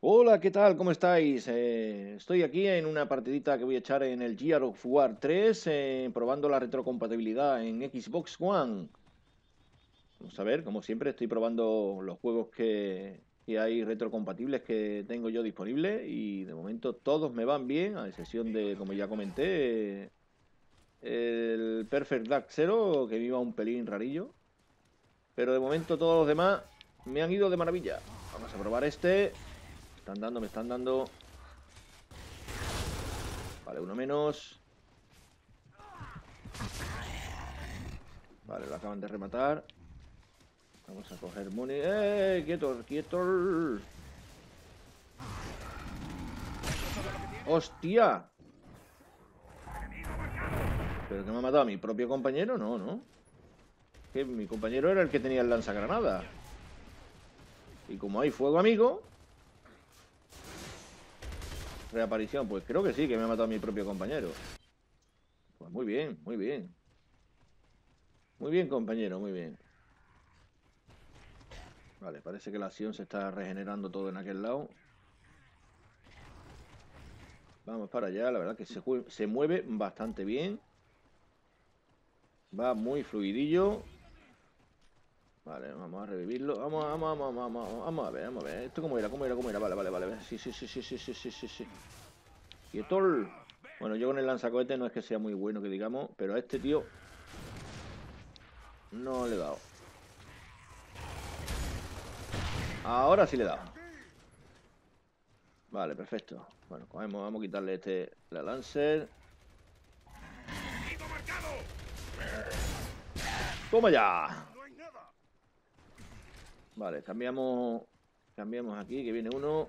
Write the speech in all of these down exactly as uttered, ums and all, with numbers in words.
Hola, ¿qué tal? ¿Cómo estáis? Eh, estoy aquí en una partidita que voy a echar en el Gears of War tres, eh, probando la retrocompatibilidad en Xbox One. Vamos a ver, como siempre, estoy probando los juegos que, que hay retrocompatibles que tengo yo disponibles y de momento todos me van bien, a excepción de, como ya comenté, el Perfect Dark Zero, que me iba un pelín rarillo. Pero de momento todos los demás me han ido de maravilla. Vamos a probar este. Me están dando, me están dando. Vale, uno menos. Vale, lo acaban de rematar. Vamos a coger money. ¡Eh! ¡Quieto, quieto! ¡Hostia! ¿Pero que me ha matado a mi propio compañero? No, no. Que mi compañero era el que tenía el lanzagranada. Y como hay fuego amigo... Reaparición, pues creo que sí, que me ha matado a mi propio compañero. Pues muy bien, muy bien. Muy bien, compañero, muy bien. Vale, parece que la acción se está regenerando todo en aquel lado. Vamos para allá, la verdad que se, se mueve bastante bien. Va muy fluidillo. Vale, vamos a revivirlo. Vamos, vamos, vamos, vamos, vamos, vamos a ver, vamos a ver. ¿Esto cómo era? ¿Cómo era? ¿Cómo era? Vale, vale, vale. Sí, sí, sí, sí, sí, sí, sí, sí, sí. Quietol. Bueno, yo con el lanzacohete no es que sea muy bueno, que digamos, pero a este tío no le he dado. Ahora sí le he dado. Vale, perfecto. Bueno, cogemos, vamos a quitarle este, la Lancer. ¡Toma ya! Vale, cambiamos. Cambiamos aquí, que viene uno.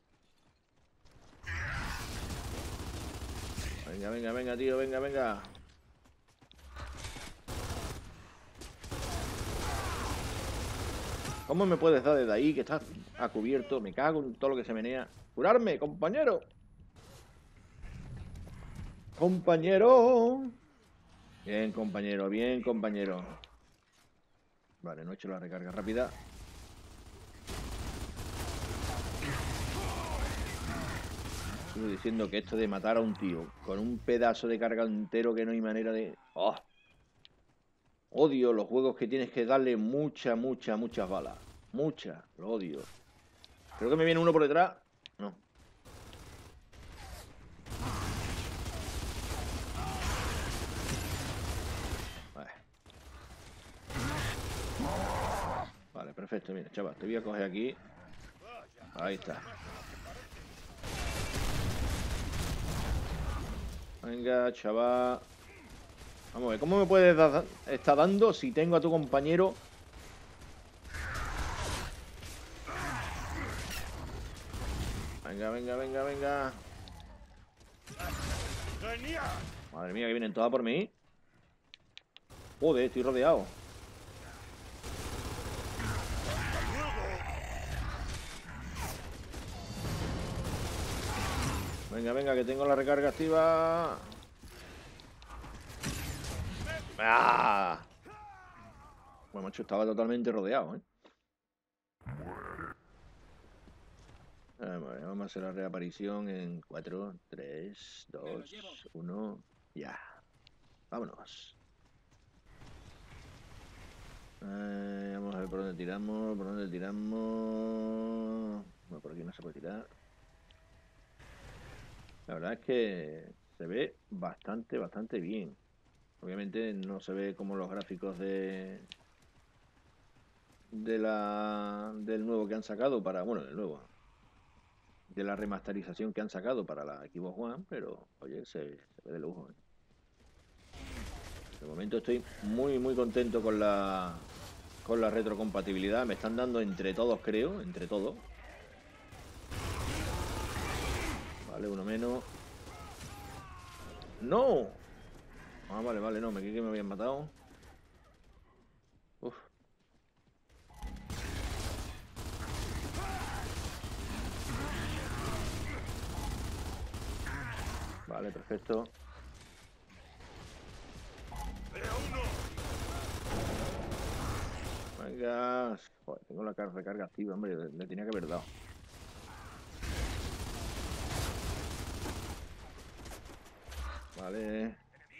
Venga, venga, venga, tío, venga, venga. ¿Cómo me puedes dar desde ahí que estás a cubierto? Me cago en todo lo que se menea. ¡Curarme, compañero! ¡Compañero! Bien, compañero, bien, compañero. Vale, no he hecho la recarga rápida. Sigo diciendo que esto de matar a un tío con un pedazo de carga entero que no hay manera de... ¡Oh! Odio los juegos que tienes que darle muchas, muchas, muchas balas. Muchas, lo odio. Creo que me viene uno por detrás. No. Vale. Vale, perfecto. Mira, chaval, te voy a coger aquí. Ahí está. Venga, chaval. Vamos a ver, ¿cómo me puedes da estar dando si tengo a tu compañero? Venga, venga, venga, venga. Madre mía, que vienen todas por mí. Joder, estoy rodeado. Venga, venga, que tengo la recarga activa. ¡Ah! Bueno, macho, estaba totalmente rodeado, ¿eh? Vamos a hacer la reaparición en cuatro, tres, dos, uno. Ya. Vámonos. Eh, vamos a ver por dónde tiramos, por dónde tiramos. Bueno, por aquí no se puede tirar. La verdad es que se ve bastante, bastante bien. Obviamente no se ve como los gráficos de de la del nuevo que han sacado para, bueno, del nuevo, de la remasterización que han sacado para la Xbox One, pero oye, se, se ve de lujo, ¿eh? De momento estoy muy, muy contento con la con la retrocompatibilidad. Me están dando entre todos, creo, entre todos. Vale, uno menos. ¡No! Ah, vale, vale, no, me creí que me habían matado. Uf. Vale, perfecto. Venga. Joder, tengo la recarga activa, hombre, le, le tenía que haber dado. Vale.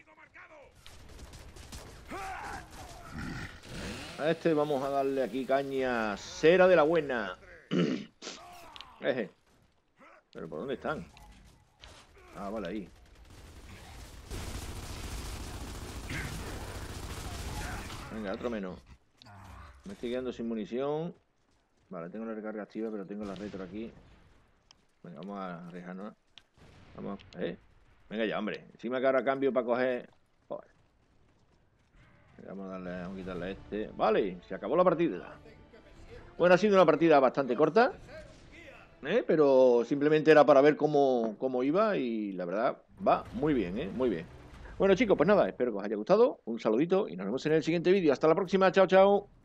A este vamos a darle aquí caña. Cera de la buena. Eje. ¿Pero por dónde están? Ah, vale, ahí. Venga, otro menos. Me estoy quedando sin munición. Vale, tengo la recarga activa, pero tengo la retro aquí. Venga, vamos a arriesgarnos. Vamos, ¿eh? Venga ya, hombre. Encima que ahora cambio para coger... Joder. Vamos a darle, vamos a quitarle a este. Vale, se acabó la partida. Bueno, ha sido una partida bastante corta, ¿eh? Pero simplemente era para ver cómo, cómo iba y la verdad va muy bien, ¿eh? Muy bien. Bueno, chicos, pues nada, espero que os haya gustado. Un saludito y nos vemos en el siguiente vídeo. Hasta la próxima. Chao, chao.